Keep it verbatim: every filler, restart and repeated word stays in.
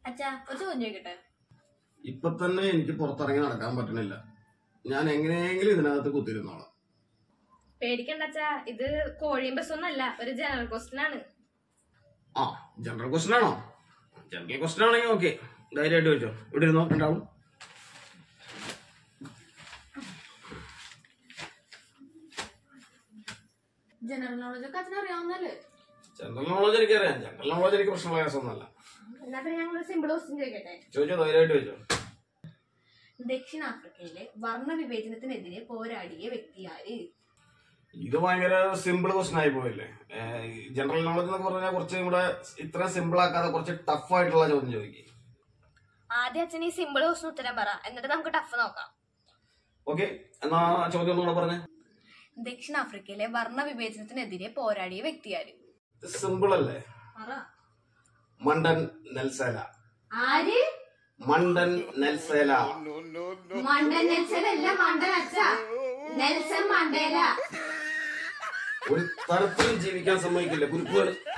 അച്ഛാ ഒരു ചോദ്യം ചോദിക്കട്ടെ? ഇപ്പൊ തന്നെ എനിക്ക് പുറത്തിറങ്ങി നടക്കാൻ പറ്റണില്ല. ഞാൻ എങ്ങനെയെങ്കിലും ഇതിനകത്ത് കുത്തിരുന്നോളാം. പേടിക്കണ്ട അച്ഛാ, ഇത് കോഴിയും ബസ്സൊന്നല്ല, ഒരു ജനറൽ ക്വസ്റ്റ്യൻ ആണ്. ആ ജനറൽ ക്വസ്റ്റ്യൻ ആണോ? ജനറൽ ക്വസ്റ്റ്യൻ ആണെങ്കിൽ ഓക്കെ, ധൈര്യമായിട്ട് വെച്ചോ. ഇവിടെ ഇരുന്നോ രണ്ടാളും. ജനറൽ നോളജ് ഒക്കെ അച്ഛൻ അറിയാവുന്നല്ലേ? ജനറൽ നോളജ് എനിക്കറിയാം. ജനറൽ നോളജ് എനിക്ക് പ്രശ്നമുള്ള കേസൊന്നുമല്ല. എന്നാ പിന്നെ ഞങ്ങൾ സിമ്പിൾ ക്വസ്റ്റ്യൻ ചോദിക്കട്ടെ? ചോദിച്ചോ, ധൈര്യമായിട്ട് വെച്ചോ. ദക്ഷിണാഫ്രിക്കയിലെ വർണ്ണ വിവേചനത്തിനെതിരെ പോരാടിയ വ്യക്തിയാര്? ഇത് ഭയങ്കര സിമ്പിൾ ക്വസ്റ്റ്യൻ ആയി പോയല്ലേ. ജനറൽ നോളജ് എന്നൊക്കെ പറഞ്ഞാൽ കുറച്ചും കൂടെ ഇത്ര സിമ്പിൾ ആക്കാതെ കുറച്ച് ടഫ് ആയിട്ടുള്ള ചോദ്യം ചോദിക്കും. ആദ്യം അച്ഛൻ ഈ സിമ്പിൾ ക്വസ്റ്റ്യൻ ഉത്തരം പറ, എന്നിട്ട് നമുക്ക് ടഫ് നോക്കാം. ഓക്കെ, എന്നാ ചോദ്യം ഒന്നുകൂടെ പറഞ്ഞേ. ദക്ഷിണാഫ്രിക്കയിലെ വർണ്ണ വിവേചനത്തിനെതിരെ പോരാടിയ വ്യക്തിയാര്? സിമ്പിൾ അല്ലേ? മണ്ടൻ നെൽസല. ആര്? മണ്ടൻ നെൽസല. മണ്ടൻ നെൽസൺ അല്ല, മണ്ടൻ അച്ഛ, നെൽസൺ മണ്ടേല. ഒരു തരത്തിലും ജീവിക്കാൻ സമ്മതിക്കില്ല കുരുക്കുകൾ.